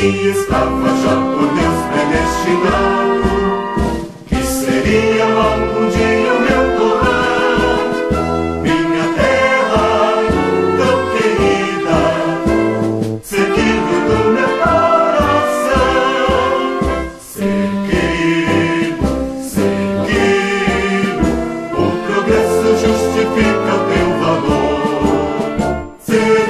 que estava já por Deus predestinado, que seria algum dia o meu torrão, minha terra tão querida, cerquilho do meu coração. Ser querido, o progresso justifica o teu valor. Ser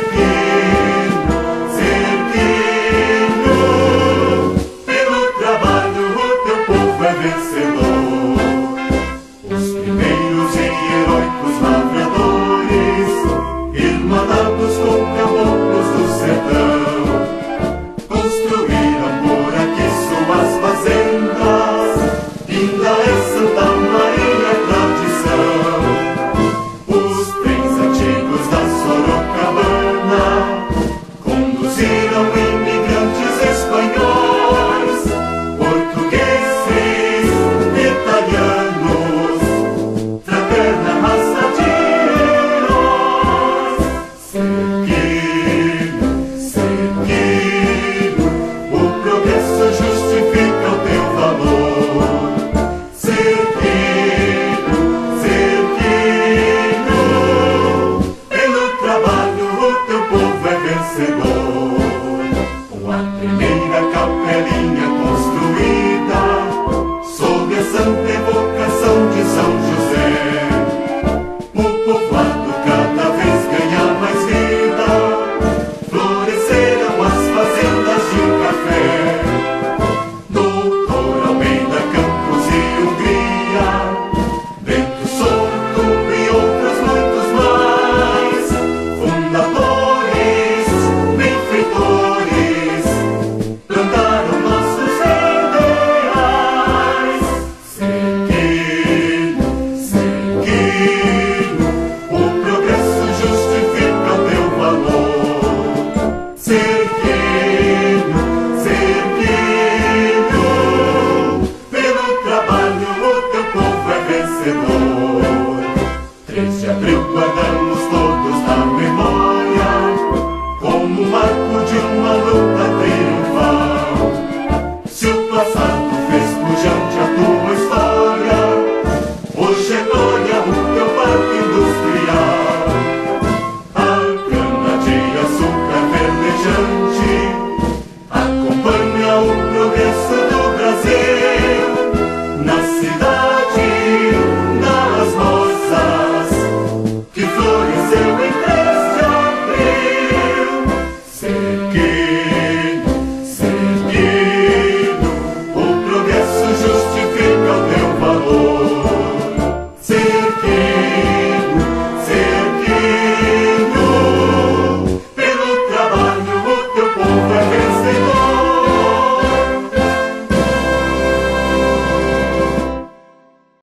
pelo trabalho o teu povo é vencedor. Os primeiros e heróicos lavradores, irmanados com caboclos do sertão, construíram por aqui suas fazendas. Ainda é Santa Maria tradição. Os trens antigos da Sorocabana conduziram